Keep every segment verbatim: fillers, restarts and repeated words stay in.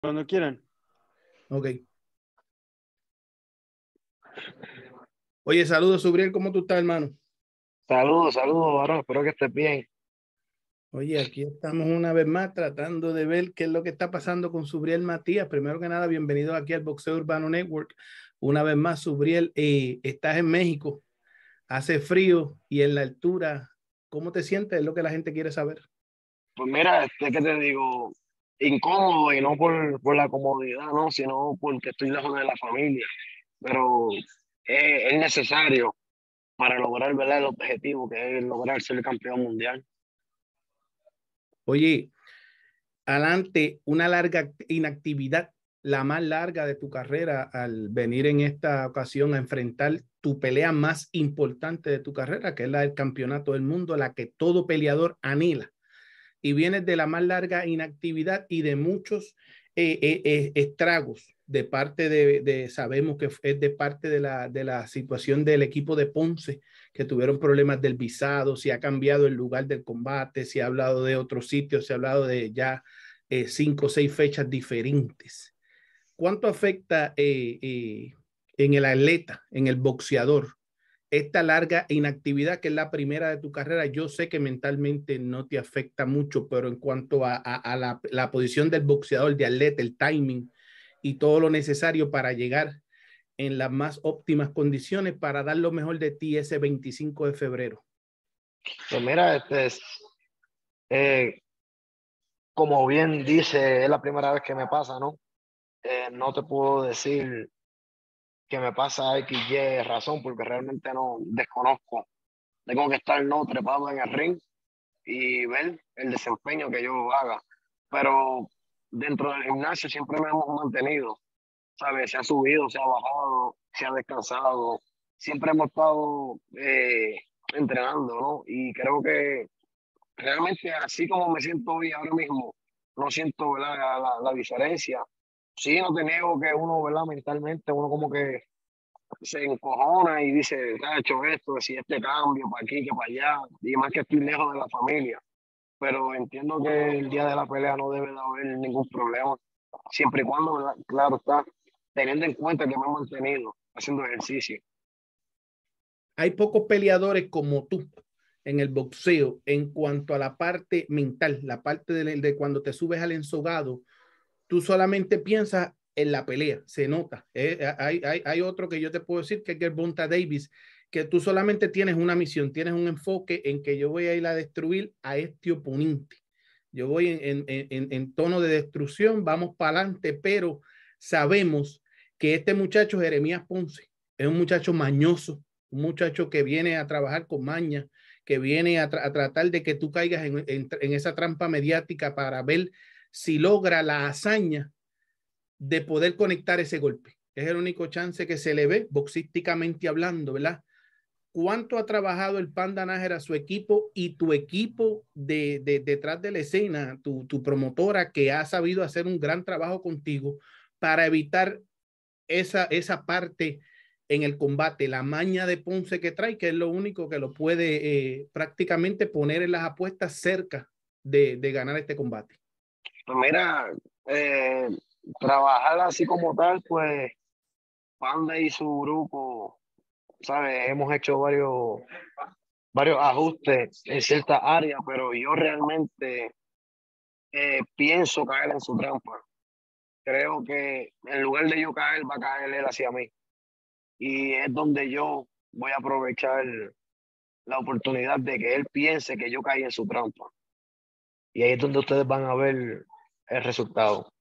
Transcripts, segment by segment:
Cuando quieran. Ok. Oye, saludos, Subriel, ¿cómo tú estás, hermano? Saludos, saludos, varón. Espero que estés bien. Oye, aquí estamos una vez más tratando de ver qué es lo que está pasando con Subriel Matías. Primero que nada, bienvenido aquí al Boxeo Urbano Network. Una vez más, Subriel, eh, estás en México, hace frío y en la altura, ¿cómo te sientes? Es lo que la gente quiere saber. Pues mira, este que te digo, incómodo y no por, por la comodidad, no, sino porque estoy lejos de la familia. Pero es, es necesario para lograr, ¿verdad?, el objetivo que es lograr ser campeón mundial. Oye, adelante, una larga inactividad, la más larga de tu carrera, al venir en esta ocasión a enfrentar tu pelea más importante de tu carrera, que es la del campeonato del mundo, la que todo peleador anhela. Y vienes de la más larga inactividad y de muchos eh, eh, eh, estragos de parte de, de, sabemos que es de parte de la, de la situación del equipo de Ponce, que tuvieron problemas del visado, si ha cambiado el lugar del combate, si ha hablado de otros sitios, se ha hablado de ya eh, cinco o seis fechas diferentes. ¿Cuánto afecta eh, eh, en el atleta, en el boxeador, esta larga inactividad que es la primera de tu carrera? Yo sé que mentalmente no te afecta mucho, pero en cuanto a, a, a la, la posición del boxeador, de atleta, el timing y todo lo necesario para llegar en las más óptimas condiciones para dar lo mejor de ti ese veinticinco de febrero. Pues mira, este es, eh, como bien dice, es la primera vez que me pasa, ¿no? Eh, no te puedo decir que me pasa X, Y razón, porque realmente no desconozco. Tengo que estar no trepado en el ring y ver el desempeño que yo haga. Pero dentro del gimnasio siempre me hemos mantenido, ¿sabes? Se ha subido, se ha bajado, se ha descansado. Siempre hemos estado eh, entrenando, ¿no? Y creo que realmente así como me siento hoy ahora mismo, no siento, ¿verdad?, la, la, la diferencia. Sí, no te niego que uno, ¿verdad?, mentalmente, uno como que se encojona y dice, ha hecho esto, si este cambio, para aquí, que para allá, y más que estoy lejos de la familia. Pero entiendo que el día de la pelea no debe de haber ningún problema, siempre y cuando, ¿verdad?, claro está, teniendo en cuenta que me he mantenido haciendo ejercicio. Hay pocos peleadores como tú en el boxeo en cuanto a la parte mental, la parte de, de cuando te subes al ensogado, tú solamente piensas en la pelea, se nota. Eh, hay, hay, hay otro que yo te puedo decir que es Gervonta Davis, que tú solamente tienes una misión, tienes un enfoque en que yo voy a ir a destruir a este oponente. Yo voy en, en, en, en tono de destrucción, vamos para adelante, pero sabemos que este muchacho Jeremías Ponce es un muchacho mañoso, un muchacho que viene a trabajar con maña, que viene a, tra a tratar de que tú caigas en, en, en esa trampa mediática para ver si logra la hazaña de poder conectar ese golpe. Es el único chance que se le ve boxísticamente hablando, ¿verdad? ¿Cuánto ha trabajado el Panda Nájera, su equipo y tu equipo de, de, detrás de la escena, tu, tu promotora que ha sabido hacer un gran trabajo contigo para evitar esa, esa parte en el combate, la maña de Ponce que trae, que es lo único que lo puede eh, prácticamente poner en las apuestas cerca de, de ganar este combate? Pues mira, eh, trabajar así como tal, pues Panda y su grupo, ¿sabes? Hemos hecho varios, varios ajustes en ciertas áreas, pero yo realmente eh, pienso caer en su trampa. Creo que en lugar de yo caer, va a caer él hacia mí. Y es donde yo voy a aprovechar la oportunidad de que él piense que yo caí en su trampa. Y ahí es donde ustedes van a ver el resultado.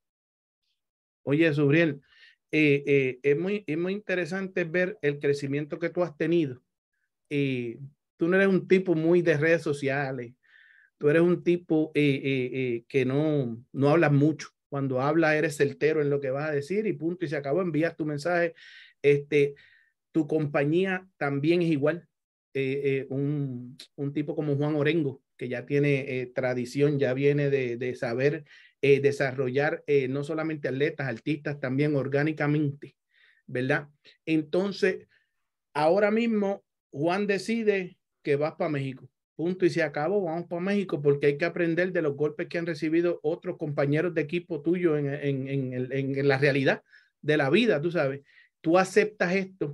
Oye, Subriel, eh, eh, es, muy, es muy interesante ver el crecimiento que tú has tenido. Eh, tú no eres un tipo muy de redes sociales, tú eres un tipo eh, eh, eh, que no, no hablas mucho. Cuando hablas eres certero en lo que vas a decir y punto, y se acabó, envías tu mensaje. Este, tu compañía también es igual. Eh, eh, un, un, tipo como Juan Orengo, que ya tiene eh, tradición, ya viene de, de saber eh, desarrollar eh, no solamente atletas, artistas, también orgánicamente, ¿verdad? Entonces, ahora mismo Juan decide que vas para México, punto y se acabó, vamos para México, porque hay que aprender de los golpes que han recibido otros compañeros de equipo tuyo en, en, en, en, en la realidad de la vida, tú sabes. Tú aceptas esto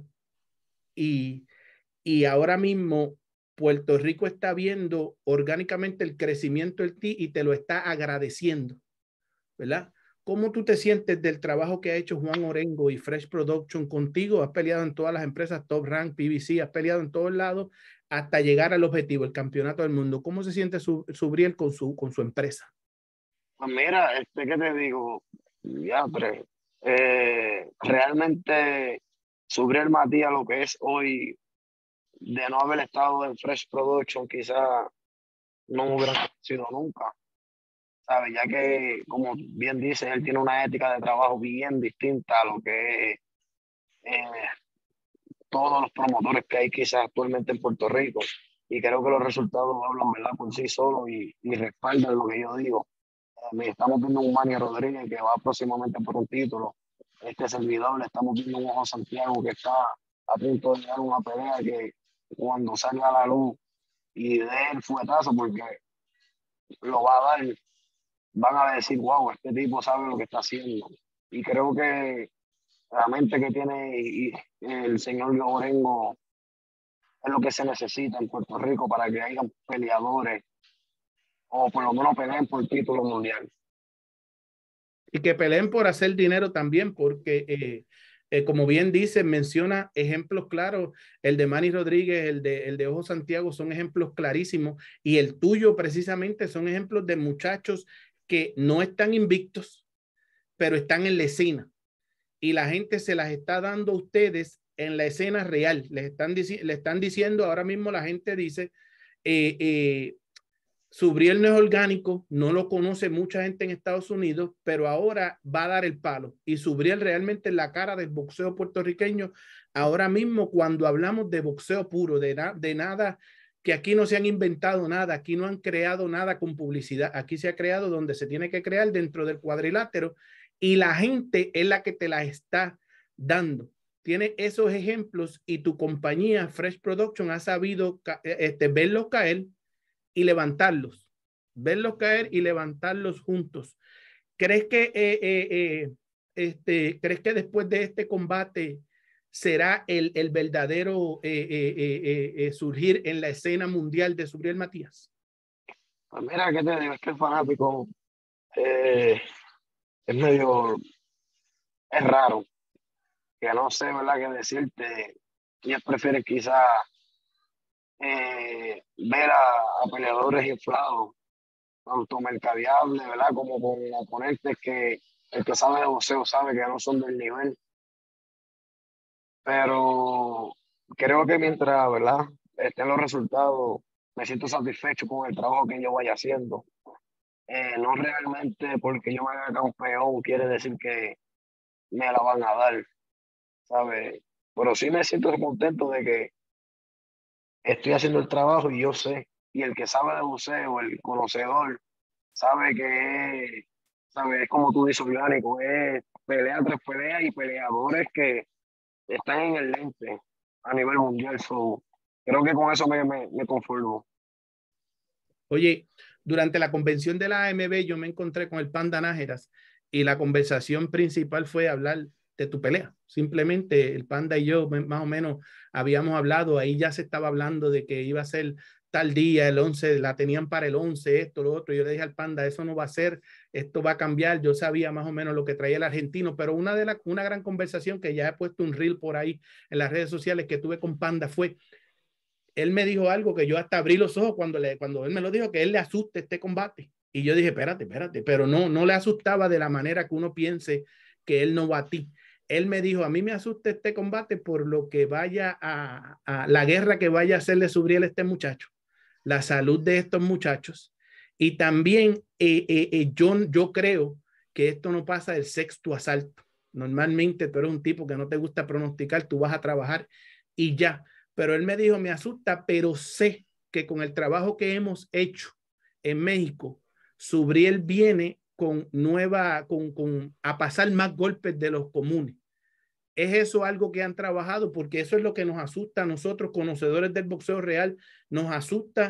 y, y ahora mismo Puerto Rico está viendo orgánicamente el crecimiento de ti y te lo está agradeciendo, ¿verdad? ¿Cómo tú te sientes del trabajo que ha hecho Juan Orengo y Fresh Production contigo? Has peleado en todas las empresas, Top Rank, P B C, has peleado en todos lados hasta llegar al objetivo, el campeonato del mundo. ¿Cómo se siente su, Subriel con su, con su empresa? Pues mira, este, ¿qué te digo? Ya, pero, eh, realmente Subriel Matías, lo que es hoy, de no haber estado en Fresh Production, quizá no hubiera sido nunca, ¿sabes? Ya que, como bien dice, él tiene una ética de trabajo bien distinta a lo que es eh, todos los promotores que hay quizás actualmente en Puerto Rico. Y creo que los resultados hablan, ¿verdad?, por sí solos y, y respaldan lo que yo digo. Eh, estamos viendo un Manny Rodríguez que va próximamente por un título. Este servidor, le estamos viendo un Ojo Santiago que está a punto de dar una pelea que cuando salga a la luz y dé el fuetazo, porque lo va a dar, van a decir, wow, este tipo sabe lo que está haciendo. Y creo que la mente que tiene y, y el señor Orengo es lo que se necesita en Puerto Rico para que haya peleadores o por lo menos peleen por el título mundial. Y que peleen por hacer dinero también, porque eh, eh, como bien dice, menciona ejemplos claros, el de Manny Rodríguez, el de, el de Ojo Santiago son ejemplos clarísimos y el tuyo precisamente son ejemplos de muchachos que no están invictos, pero están en la escena y la gente se las está dando a ustedes en la escena real. Les están, le están diciendo, ahora mismo la gente dice, eh, eh, Subriel no es orgánico, no lo conoce mucha gente en Estados Unidos, pero ahora va a dar el palo. Y Subriel realmente es la cara del boxeo puertorriqueño. Ahora mismo, cuando hablamos de boxeo puro, de, na de nada, que aquí no se han inventado nada, aquí no han creado nada con publicidad, aquí se ha creado donde se tiene que crear dentro del cuadrilátero y la gente es la que te la está dando. Tiene esos ejemplos y tu compañía Fresh Production ha sabido este, verlos caer y levantarlos, verlos caer y levantarlos juntos. ¿Crees que, eh, eh, eh, este, ¿crees que después de este combate será el, el verdadero eh, eh, eh, eh, surgir en la escena mundial de Subriel Matías? Pues mira, ¿qué te digo? Es que el fanático eh, es medio, es raro, que no sé, ¿verdad?, qué decirte. Ellos prefieren quizá eh, ver a, a peleadores inflados, tanto mercadeables, ¿verdad?, como con oponentes que el que sabe de boxeo sabe que no son del nivel. Pero creo que mientras, ¿verdad?, estén los resultados, me siento satisfecho con el trabajo que yo vaya haciendo. Eh, no realmente porque yo me haga campeón quiere decir que me la van a dar, ¿sabes? Pero sí me siento contento de que estoy haciendo el trabajo y yo sé, y el que sabe de boxeo, el conocedor, sabe que es, sabe, es como tú dices, orgánico, es pelea tras pelea y peleadores que están en el lente a nivel mundial. So, creo que con eso me, me, me conformo. Oye, durante la convención de la A M B yo me encontré con el Panda Nájeras y la conversación principal fue hablar de tu pelea. Simplemente el Panda y yo más o menos habíamos hablado, ahí ya se estaba hablando de que iba a ser tal día, el once, la tenían para el once, esto, lo otro. Yo le dije al Panda, eso no va a ser, esto va a cambiar. Yo sabía más o menos lo que traía el argentino, pero una de la, una gran conversación que ya he puesto un reel por ahí en las redes sociales que tuve con Panda fue, él me dijo algo que yo hasta abrí los ojos cuando, le, cuando él me lo dijo, que él le asusta este combate. Y yo dije, espérate, espérate, pero no, no le asustaba de la manera que uno piense que él no va a ti. Él me dijo, a mí me asusta este combate por lo que vaya a, a la guerra que vaya a hacerle Subriel a este muchacho, la salud de estos muchachos. Y también eh, eh, eh, yo, yo creo que esto no pasa del sexto asalto. Normalmente tú eres un tipo que no te gusta pronosticar, tú vas a trabajar y ya. Pero él me dijo, me asusta, pero sé que con el trabajo que hemos hecho en México, Subriel viene con nueva, con, con, a pasar más golpes de los comunes. ¿Es eso algo que han trabajado? Porque eso es lo que nos asusta a nosotros, conocedores del boxeo real, nos asusta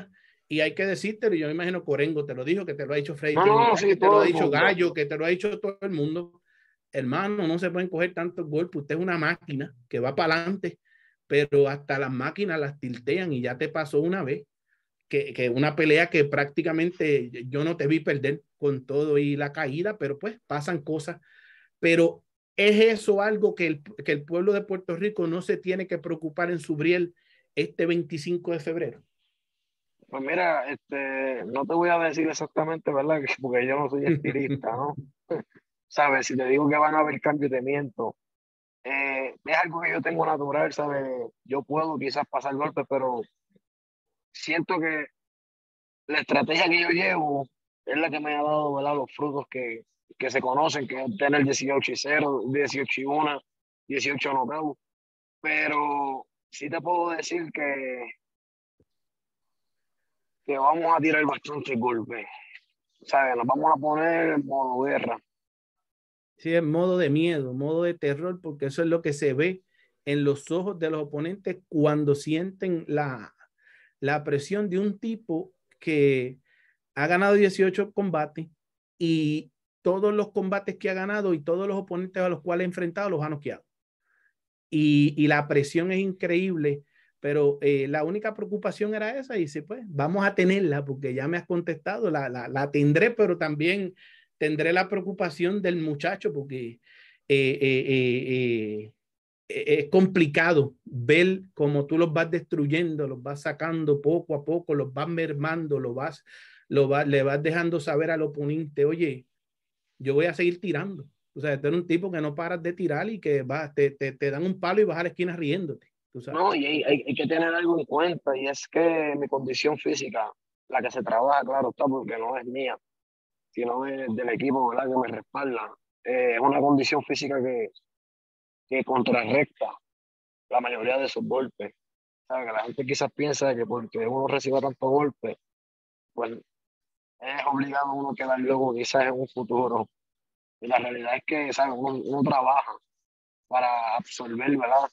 Y hay que decírtelo, yo me imagino Corengo te lo dijo, que te lo ha dicho Freddy, No, no, sí, que te lo todo ha el dicho mundo. Gallo, que te lo ha dicho todo el mundo. Hermano, no se pueden coger tantos golpes. Usted es una máquina que va para adelante, pero hasta las máquinas las tiltean y ya te pasó una vez. Que, que una pelea que prácticamente yo no te vi perder con todo y la caída, pero pues pasan cosas. Pero ¿es eso algo que el, que el pueblo de Puerto Rico no se tiene que preocupar en Subriel este veinticinco de febrero? Pues mira, este, no te voy a decir exactamente, ¿verdad? Porque yo no soy estilista, ¿no? ¿Sabes? Si te digo que van a haber cambios, te miento. Eh, es algo que yo tengo natural, ¿sabes? Yo puedo quizás pasar golpes, pero siento que la estrategia que yo llevo es la que me ha dado, ¿verdad? Los frutos que, que se conocen, que es tener dieciocho y cero, dieciocho y uno, dieciocho knockouts. Pero sí te puedo decir que, que vamos a tirar bastante golpes, ¿sabes? Nos vamos a poner en modo guerra. Sí, en modo de miedo, modo de terror, porque eso es lo que se ve en los ojos de los oponentes cuando sienten la, la presión de un tipo que ha ganado dieciocho combates y todos los combates que ha ganado y todos los oponentes a los cuales ha enfrentado los ha noqueado. Y, y la presión es increíble, pero eh, la única preocupación era esa y dice, pues vamos a tenerla porque ya me has contestado, la, la, la tendré, pero también tendré la preocupación del muchacho porque eh, eh, eh, eh, es complicado ver cómo tú los vas destruyendo, los vas sacando poco a poco, los vas mermando, lo vas, lo vas, le vas dejando saber al oponente, oye, yo voy a seguir tirando. O sea, tú eres un tipo que no paras de tirar y que va, te, te, te dan un palo y vas a la esquina riéndote. Tú sabes. No, y hay, hay, hay que tener algo en cuenta, y es que mi condición física, la que se trabaja, claro está, porque no es mía, sino de- del equipo, ¿verdad? Que me respalda. Eh, es una condición física que, que contrarrecta la mayoría de esos golpes. ¿Sabes? Que la gente quizás piensa que porque uno reciba tantos golpes, pues es obligado uno a quedar luego quizás en un futuro. Y la realidad es que, ¿sabes? Uno, uno trabaja para absorber, ¿verdad?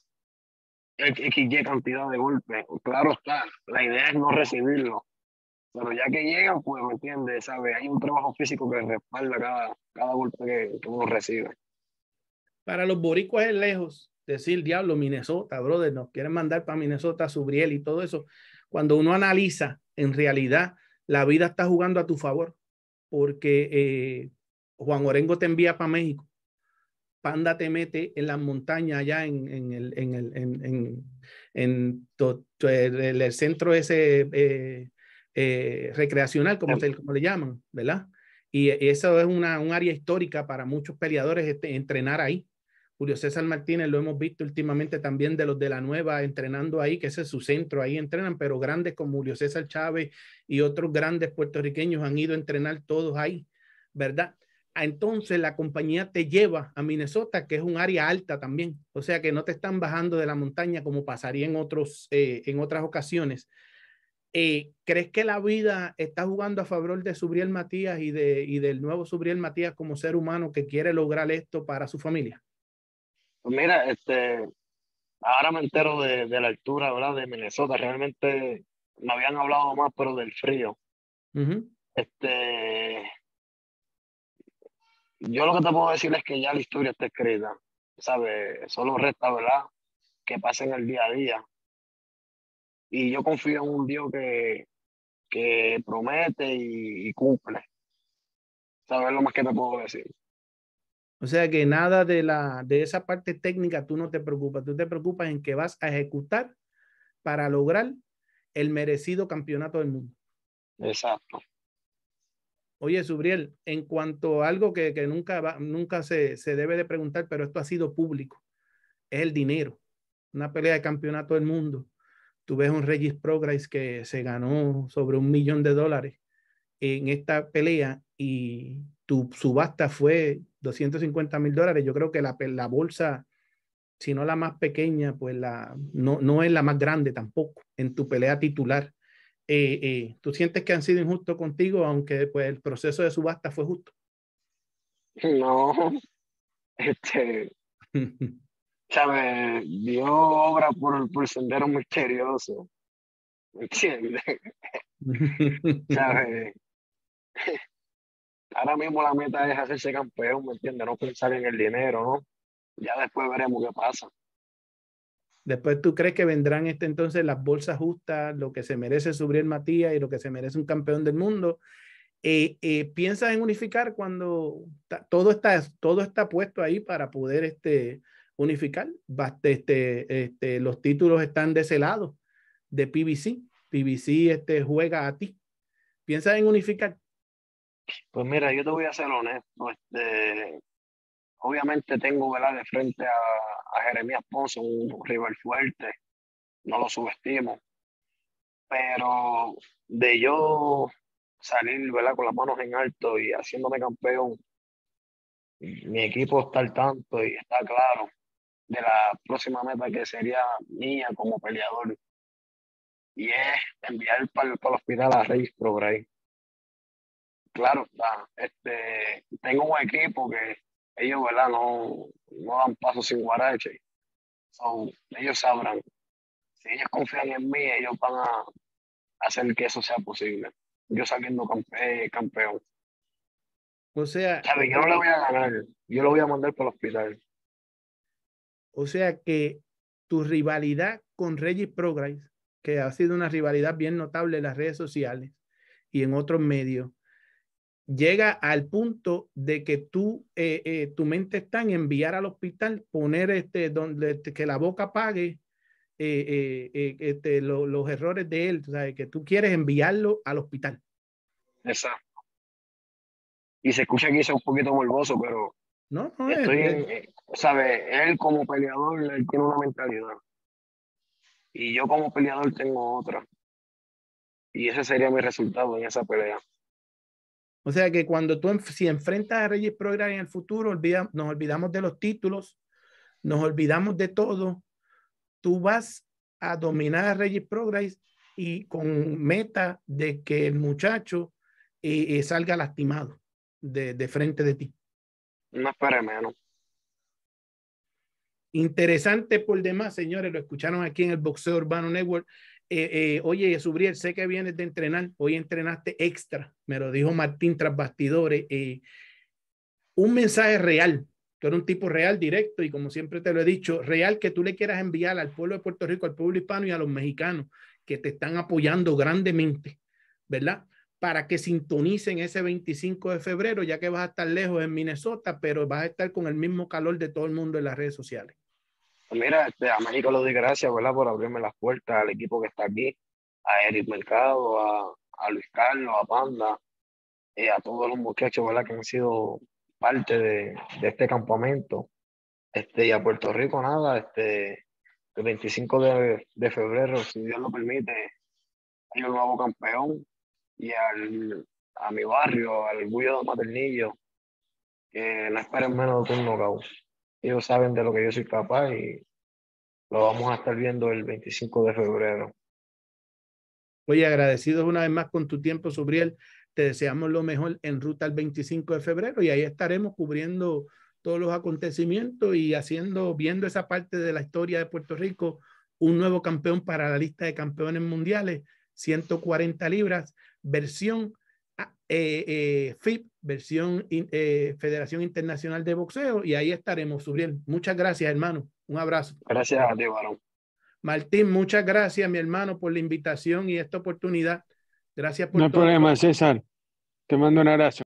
X Y cantidad de golpes. Claro está, la idea es no recibirlo, pero ya que llegan, pues, ¿me entiendes? ¿Sabes? Hay un trabajo físico que respalda cada, cada golpe que, que uno recibe. Para los boricuas es lejos decir, diablo, Minnesota, brother, nos quieren mandar para Minnesota, Subriel y todo eso. Cuando uno analiza, en realidad, la vida está jugando a tu favor, porque eh, Juan Orengo te envía para México. Panda te mete en las montañas allá en, en, el, en, el, en, en, en to, to, el, el centro ese eh, eh, recreacional, como, se, como le llaman, ¿verdad? Y eso es una, un área histórica para muchos peleadores este, entrenar ahí. Julio César Martínez lo hemos visto últimamente también de los de la nueva entrenando ahí, que ese es su centro, ahí entrenan, pero grandes como Julio César Chávez y otros grandes puertorriqueños han ido a entrenar todos ahí, ¿verdad? Entonces la compañía te lleva a Minnesota, que es un área alta también, o sea que no te están bajando de la montaña como pasaría en, otros, eh, en otras ocasiones. Eh, ¿Crees que la vida está jugando a favor de Subriel Matías y, de, y del nuevo Subriel Matías como ser humano que quiere lograr esto para su familia? Pues mira, este, ahora me entero de, de la altura, ¿verdad? De Minnesota. Realmente me habían hablado más, pero del frío. Uh -huh. Este, yo lo que te puedo decir es que ya la historia está escrita, ¿sabes? Solo resta, ¿verdad? Que pasen el día a día. Y yo confío en un Dios que, que promete y, y cumple. ¿Sabes lo más que te puedo decir? O sea que nada de, la, de esa parte técnica tú no te preocupas, tú te preocupas en que vas a ejecutar para lograr el merecido campeonato del mundo. Exacto. Oye, Subriel, en cuanto a algo que, que nunca, va, nunca se, se debe de preguntar, pero esto ha sido público, es el dinero. Una pelea de campeonato del mundo. Tú ves un Regis Prograis que se ganó sobre un millón de dólares en esta pelea y tu subasta fue doscientos cincuenta mil dólares. Yo creo que la, la bolsa, si no la más pequeña, pues la, no, no es la más grande tampoco en tu pelea titular. Eh, eh, ¿Tú sientes que han sido injustos contigo, aunque pues, el proceso de subasta fue justo? No, este, ¿sabes? Dios obra por, por sendero misterioso, ¿me entiendes? ¿Sabes? Ahora mismo la meta es hacerse campeón, ¿me entiendes? No pensar en el dinero, ¿no? Ya después veremos qué pasa. Después tú crees que vendrán este entonces las bolsas justas, lo que se merece Subriel Matías y lo que se merece un campeón del mundo. Eh, eh, ¿Piensas en unificar cuando ta, todo está todo está puesto ahí para poder este, unificar? Baste, este, este, los títulos están de ese lado de P B C. P B C este, juega a ti. ¿Piensas en unificar? Pues mira, yo te voy a ser honesto. Este, obviamente tengo, ¿verdad?, de frente a, a Jeremías Ponce, un rival fuerte, no lo subestimo, pero de yo salir, ¿verdad?, con las manos en alto y haciéndome campeón, mi equipo está al tanto y está claro de la próxima meta que sería mía como peleador, y es enviar para, para el hospital a Reyes Prograis. Claro está, este, tengo un equipo que ellos, ¿verdad?, no, no dan paso sin guarache. So, ellos sabrán, si ellos confían en mí, ellos van a hacer que eso sea posible. Yo saliendo campe campeón. O sea, ¿Sabes? Yo no le voy a ganar, yo lo voy a mandar para el hospital. o sea que tu rivalidad con Regis Prograis, que ha sido una rivalidad bien notable en las redes sociales y en otros medios, llega al punto de que tú, eh, eh, tu mente está en enviar al hospital, poner este, donde, que la boca pague eh, eh, eh, este, lo, los errores de él, ¿sabes? Que tú quieres enviarlo al hospital. Exacto. Y se escucha aquí, un poquito morboso, pero No, no es, estoy es, en, eh, ¿sabes? Él como peleador, él tiene una mentalidad. Y yo como peleador tengo otra. Y ese sería mi resultado en esa pelea. o sea que cuando tú, si enfrentas a Regis Prograis en el futuro, olvida, nos olvidamos de los títulos, nos olvidamos de todo. Tú vas a dominar a Regis Prograis y con meta de que el muchacho eh, eh, salga lastimado de, de frente de ti. No esperé menos. Interesante por demás, señores, lo escucharon aquí en el Boxeo Urbano Network. Eh, eh, oye, Subriel, sé que vienes de entrenar, hoy entrenaste extra, me lo dijo Martín tras bastidores. Eh, un mensaje real, tú eres un tipo real, directo, y como siempre te lo he dicho, real que tú le quieras enviar al pueblo de Puerto Rico, al pueblo hispano y a los mexicanos que te están apoyando grandemente, ¿verdad? Para que sintonicen ese veinticinco de febrero, ya que vas a estar lejos en Minnesota, pero vas a estar con el mismo calor de todo el mundo en las redes sociales. Pues mira, este, a México le doy gracias, ¿verdad?, por abrirme las puertas al equipo que está aquí, a Eric Mercado, a, a Luis Carlos, a Panda, y a todos los muchachos, ¿verdad?, que han sido parte de, de este campamento. Este, y a Puerto Rico, nada, este, el veinticinco de, de febrero, si Dios lo permite, hay un nuevo campeón. Y al, a mi barrio, al Bullo de Maternillo, que no esperen menos de un knockout. Ellos saben de lo que yo soy capaz y lo vamos a estar viendo el veinticinco de febrero. Oye, agradecidos una vez más con tu tiempo, Subriel. Te deseamos lo mejor en ruta al veinticinco de febrero y ahí estaremos cubriendo todos los acontecimientos y haciendo, viendo esa parte de la historia de Puerto Rico, un nuevo campeón para la lista de campeones mundiales, ciento cuarenta libras, versión eh, eh, F I B, versión eh, Federación Internacional de Boxeo, y ahí estaremos, Subriel. Muchas gracias, hermano. Un abrazo. Gracias a ti, varón. Martín, muchas gracias, mi hermano, por la invitación y esta oportunidad. Gracias No por hay todo. problema, César. Te mando un abrazo.